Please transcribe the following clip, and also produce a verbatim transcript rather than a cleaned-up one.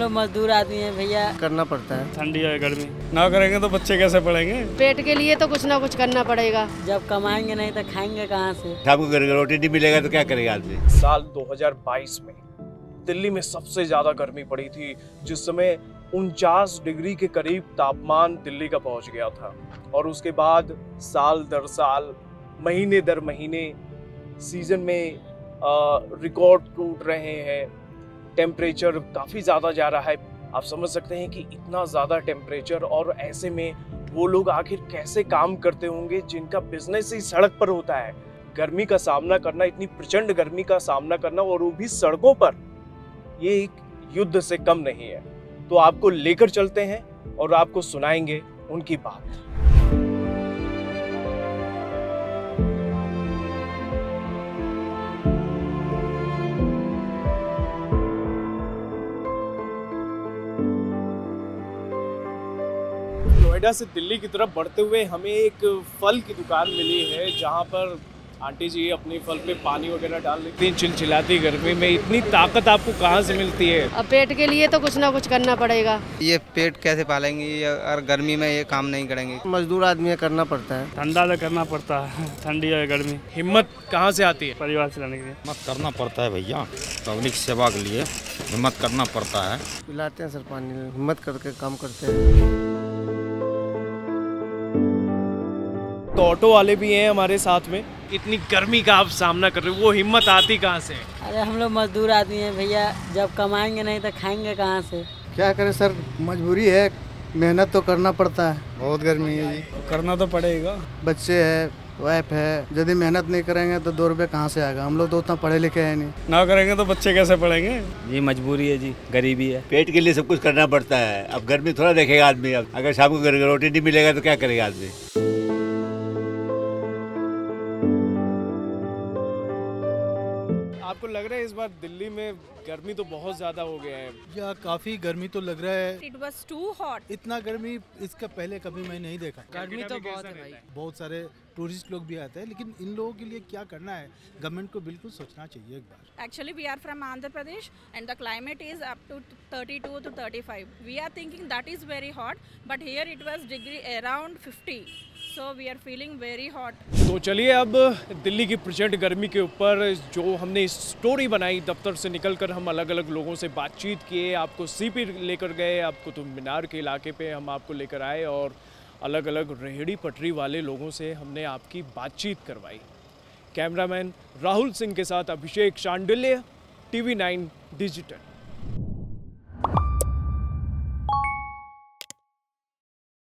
लोग मजदूर आदमी हैं भैया, करना पड़ता है। ठंडी है गर्मी ना करेंगे तो बच्चे कैसे पढ़ेंगे। पेट के लिए तो कुछ ना कुछ करना पड़ेगा। जब कमाएंगे नहीं तो खाएंगे कहाँ से। आपको रोटी नहीं मिलेगा तो क्या करेगा आदमी। साल दो हज़ार बाईस में दिल्ली में सबसे ज्यादा गर्मी पड़ी थी, जिस समय उनचास डिग्री के करीब तापमान दिल्ली का पहुंच गया था। और उसके बाद साल दर साल, महीने दर महीने सीजन में रिकॉर्ड टूट रहे हैं। टेम्परेचर काफ़ी ज़्यादा जा रहा है। आप समझ सकते हैं कि इतना ज़्यादा टेम्परेचर, और ऐसे में वो लोग आखिर कैसे काम करते होंगे जिनका बिजनेस ही सड़क पर होता है। गर्मी का सामना करना, इतनी प्रचंड गर्मी का सामना करना, और वो भी सड़कों पर, ये एक युद्ध से कम नहीं है। तो आपको लेकर चलते हैं और आपको सुनाएंगे उनकी बात। नोएडा से दिल्ली की तरफ बढ़ते हुए हमें एक फल की दुकान मिली है, जहाँ पर आंटी जी अपने फल पे पानी वगैरह डाल लेती हैं। चिलचिलाती गर्मी में इतनी ताकत आपको कहाँ से मिलती है? अब पेट के लिए तो कुछ ना कुछ करना पड़ेगा। ये पेट कैसे पालेंगे और गर्मी में ये काम नहीं करेंगे। मजदूर आदमी है, करना पड़ता है। ठंडा तो करना पड़ता है, ठंडी है गर्मी। हिम्मत कहाँ से आती है? परिवार चलाने के लिए हिम्मत करना पड़ता है भैया, पब्लिक सेवा के लिए हिम्मत करना पड़ता है। पिलाते हैं सर पानी, हिम्मत करके काम करते हैं। तो ऑटो वाले भी हैं हमारे साथ में। इतनी गर्मी का आप सामना कर रहे हो, वो हिम्मत आती कहाँ से? अरे हम लोग मजदूर आदमी हैं भैया, जब कमाएंगे नहीं तो खाएंगे कहाँ से। क्या करें सर, मजबूरी है, मेहनत तो करना पड़ता है। बहुत गर्मी है जी, करना तो पड़ेगा। बच्चे है, वाइफ है, यदि मेहनत नहीं करेंगे तो दो रुपये कहाँ से आएगा। हम लोग तो उतना पढ़े लिखे हैं नहीं। ना करेंगे तो बच्चे कैसे पढ़ेंगे। ये मजबूरी है जी, गरीबी है। पेट के लिए सब कुछ करना पड़ता है। अब गर्मी थोड़ा देखेगा आदमी। अब अगर शाम को रोटी नहीं मिलेगा तो क्या करेगा आदमी। आपको लग रहा है इस बार दिल्ली में गर्मी तो बहुत ज्यादा हो गया है? या काफी गर्मी तो लग रहा है। It was too hot. इतना गर्मी इसका पहले कभी मैं नहीं देखा। गर्मी तो बहुत है भाई। बहुत सारे टूरिस्ट लोग भी आते हैं, लेकिन इन लोगों के लिए क्या करना है, गवर्नमेंट को बिल्कुल सोचना चाहिए एक बार। Actually, we are from Andhra Pradesh, and the climate is up to thirty-two to thirty-five. We are thinking that is very hot, but here it was degree around fifty. So we are feeling very hot. तो चलिए अब दिल्ली की प्रचंड गर्मी के ऊपर जो हमने स्टोरी बनाई, दफ्तर से निकलकर हम अलग अलग लोगों से बातचीत किए, आपको सीपी लेकर गए, आपको कुतुब मीनार के इलाके पे हम आपको लेकर आए, और अलग अलग रेहड़ी पटरी वाले लोगों से हमने आपकी बातचीत करवाई। कैमरामैन राहुल सिंह के साथ Abhishek Shandilya, TV nine digital.